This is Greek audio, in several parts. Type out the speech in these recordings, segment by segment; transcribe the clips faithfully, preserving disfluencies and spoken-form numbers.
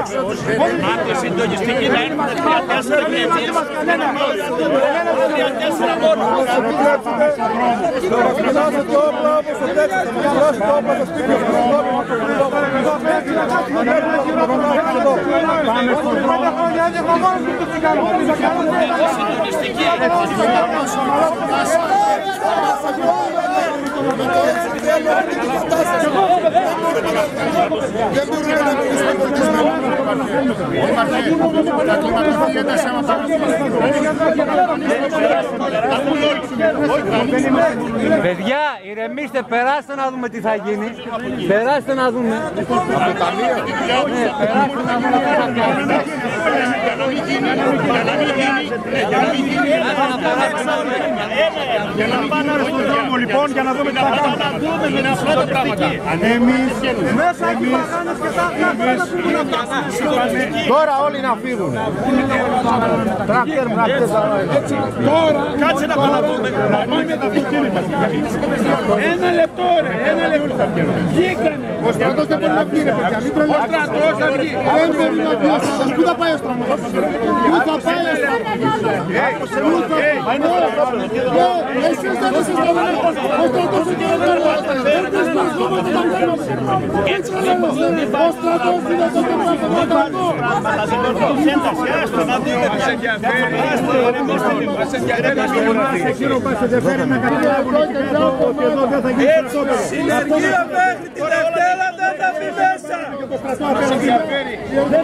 τη συντονιστική να έρθουν τρία-τέσσερα και έτσι. τρία-τέσσερα μόνο. Κατασκευάζετε όπλα όπως το τέτοιο, θα μας δώσετε όπλα στο σπίτι σας. Πάμε στον δρόμο. Συντονιστική. Δεν μπορούμε να μιλήσουμε πολιτισμένο. Τα κλιματοφύγια τα σέματα. Παιδιά, ηρεμήστε, περάστε να δούμε τι θα γίνει. Περάστε να δούμε. Από το ταμείο. Ναι, περάστε να δούμε τι θα κάνει. Για να μην γίνει, για να μην γίνει, για να μην γίνει, για να πάνε στον δρόμο λοιπόν, για να δούμε τι θα κάνουμε. Να δούμε με την πράγματα. Εμείς, μέσα εμείς, τώρα όλοι να φύγουν. Τώρα, κάτσε να πάμε να δούμε. Ένα λεπτό ρε, ένα λεπτό. Βγήκανε. Ο στρατός δεν μπορεί να βγει ρε παιδιά, μην τρελάτε. Ο στρατός θα βγει. Δεν μπορεί να βγει ο στρατός. Πού θα πάει ο στρατός? Πού θα πάει ο στρατός? Πού θα πάει? Εσείς δεν είστε στρατός. Ο στρατός είναι ο στρατός. Δεν είστε στρατός. Ο στρατός είναι το στρατός. Εκείνο μας ενδιαφέρει να καταλάβουν ότι εδώ δεν θα γίνει περισσότερο. Συνεργεία μέχρι τη Δευτέρα δεν θα μπει μέσα. Μας ενδιαφέρει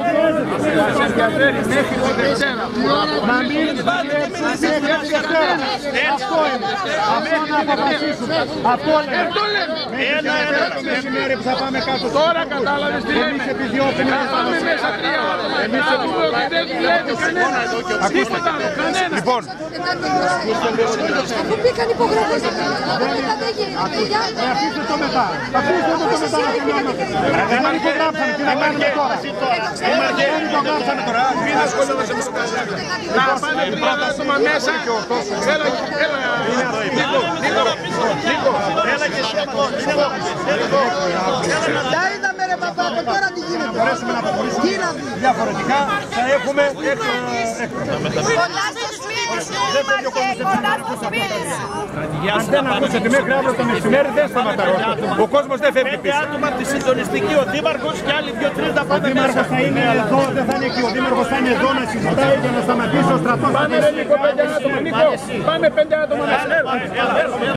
μέχρι τη Δευτέρα. Να μην δουλέψουν μέχρι τη Δευτέρα. Αυτό είναι. Αυτό να αποφασίσουμε. Αυτό λέμε. Ένα, ένα, μεσημέρι που θα πάμε κάτω. Τώρα κατάλαβες τι λέμε. Εμείς επιδιώκουμε να πάμε μέσα τρία ώρα. Εμείς επιδιώκουμε ότι δεν δουλεύει κανένα. Τίποτα άλλο, κανένα. Λοιπόν, αφού μπήκαν υπογραφές, μετά δεν γίνεται, παιδιά. αφήστε το μετά. Αφήστε το μετά. Δεν υπογράψαμε, τι να κάνουμε τώρα. Δεν υπογράψαμε τώρα. Μην ασχολούμαστε με το καζάκι. Να πάνε τρία άτομα μέσα. Έλα, έλα. Νίκο, Νίκο, Νίκο. έλα και εσύ ακόμα. Τα είδαμε ρε παπάκο, τώρα τι γίνεται. Μπορέσουμε να προχωρήσουμε διαφορετικά, θα έχουμε έξω. Κοντά στο σπίτι σου, είμαστε κοντά στο σπίτι σου. Αν δεν ακούσετε μέχρι αύριο το μεσημέρι δεν σταματάω. Ο κόσμος δεν φεύγει Πέντε πίσω. άτομα από τη συντονιστική, ο Δήμαρχος και άλλοι δύο-τρεις να Ο πάμε μέσα. Δήμαρχος θα είναι εδώ, δεν θα είναι εκεί. Ο Δήμαρχος θα είναι εδώ να συζητάει για να σταματήσει ο στρατός. Πάμε ρε Νίκο, πέντε άτομα. Νίκο, πάμε πέντε άτομα μέσα.